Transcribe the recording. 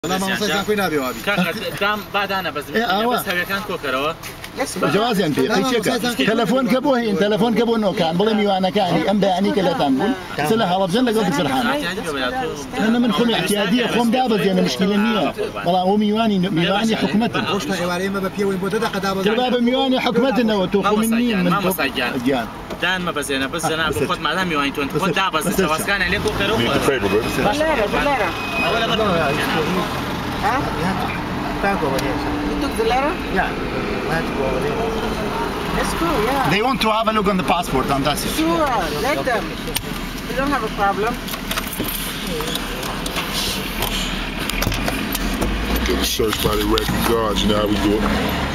لا ما مساجان كوي نابي وابي دام بعد أنا بس هذا كان كوكرة جواز أنت تلفون كبوه تلفون كبوه إنه كان بلي ميوانا كان أم بعني كلا تنقول سلا هلا بجنة قلت سرحان أنا من خم اعتيادية خم دابز يعني مشكلة نية والله هو ميواني حكمته وش نعواري ما ببيع ويبودة قدابز تباب ميواني حكمتنا وتوخم منين من جان دان ما بزينا بس أنا بخد معنا ميواني تون خد دابز سواء كان عليه كوكرة بلارة Huh? Can't go over here. You took the letter? Yeah. I have to go over there. That's cool, yeah. They want to have a look on the passport and that's it. Sure, let them. We don't have a problem. Get a search by the record guards, you know how we do it.